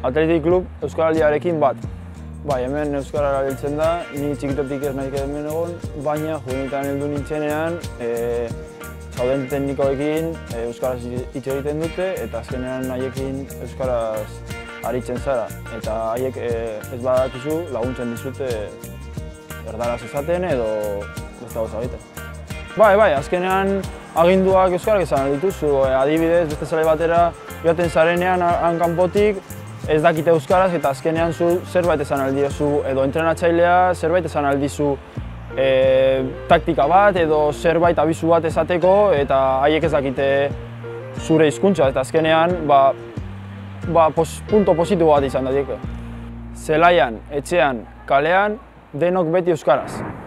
Athletic Club Euskaraldiarekin bat. Bai, hemen Euskara erabiltzen da, ni txikitotik ez nahi hemen egon, baina juveniletan heldu nintzenean, zauden teknikoekin Euskaraz hitz egiten dute eta azkenean haiekin Euskaraz aritzen zara. Eta haiek ez badakizu laguntzen dizute erdaraz esaten edo beste gauza egiten. Bai, azkenean aginduak euskarak esan dituzu, adibidez, beste zelai batera joaten zarenean han kanpotik ez dakite euskaraz eta azkenean zu zerbait esan aldiozu edo entrenatzailea zerbait esan aldizu taktika bat edo zerbait abisu bat esateko eta haiek ez dakite zure hizkuntza eta azkenean punto positibo bat izan daiteke. Zelaian, etxean, kalean, denok beti euskaraz.